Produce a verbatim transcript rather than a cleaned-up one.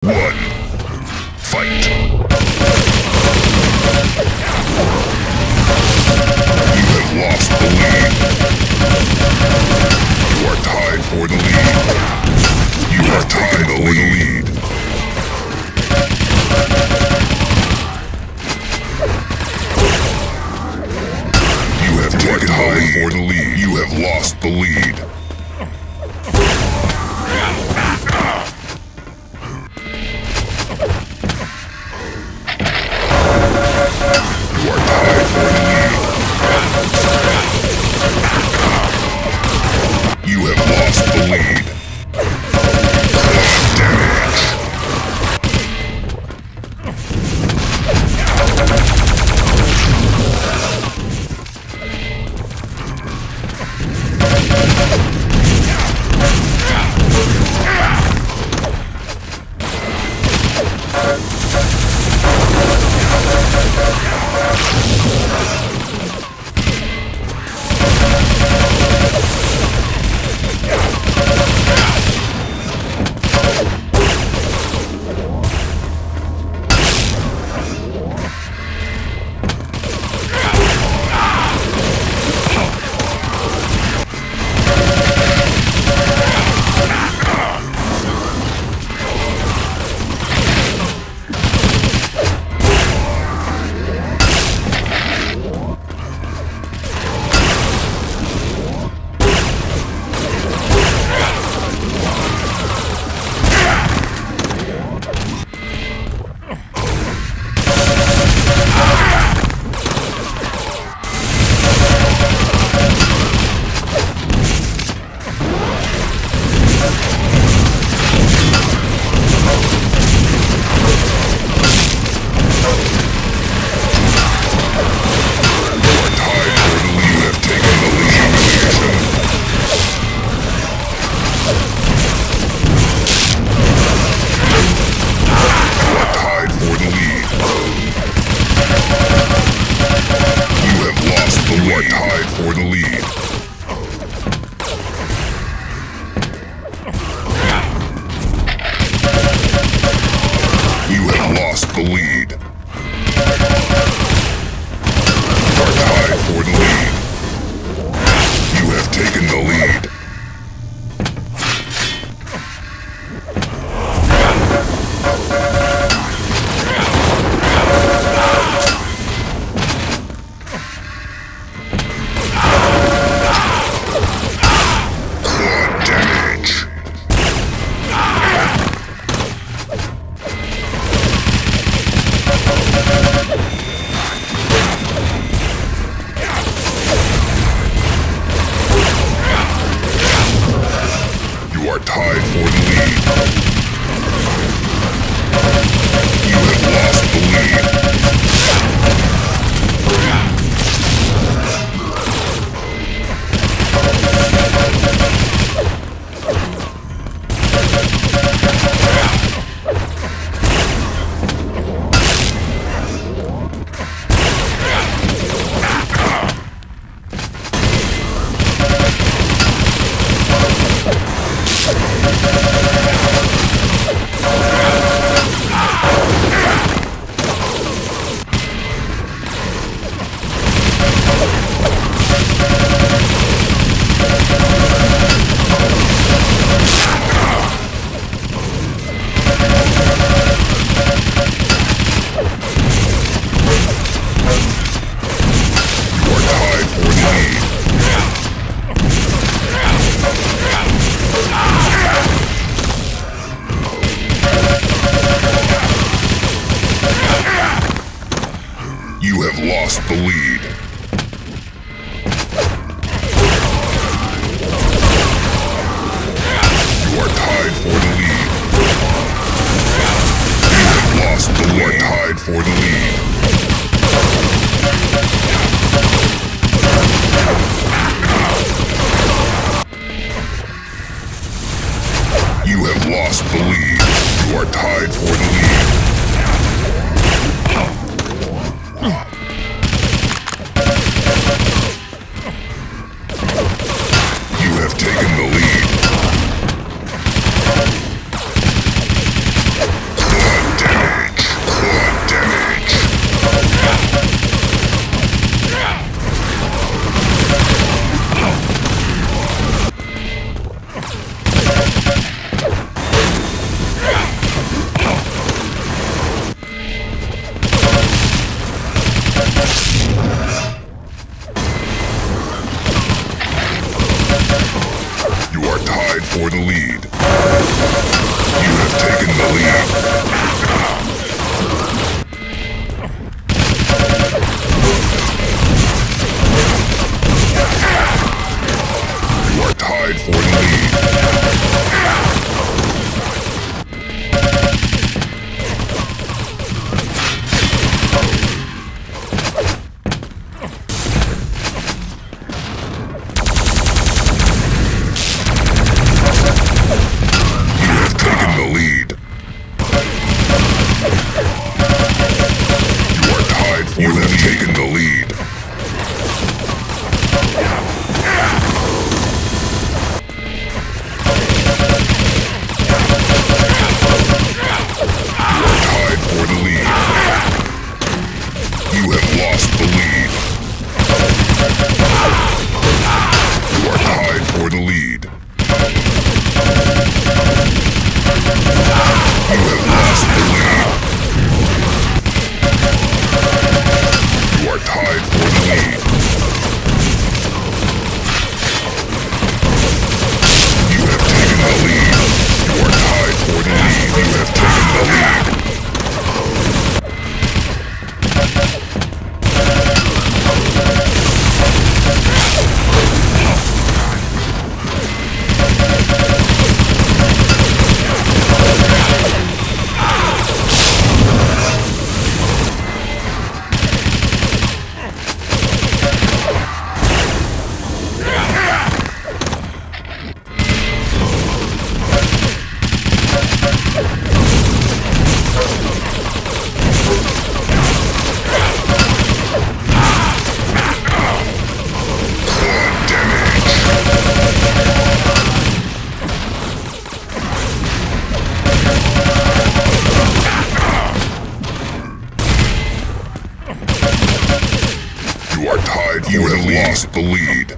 one. Fight. You have lost the lead. You are tied for the lead. You have taken the lead. You have taken the lead for the lead. You have lost the lead. You have lost the lead. Damage. The lead. Are tied for the lead. You have taken the lead. Quad damage. You are tied for the lead. You have lost the lead. You have lost the lead. You are tied for the lead. You have lost the lead. You are tied for the lead. You have lost the lead. You are tied for the lead. You have taken the lead. for you the have lead. taken the lead. Tied for the lead. You have lost the lead. You are tied for the lead. You have lost the lead. You are tied for the lead. You have taken the lead. You are tied for the lead. You have taken the lead. You have lost the lead.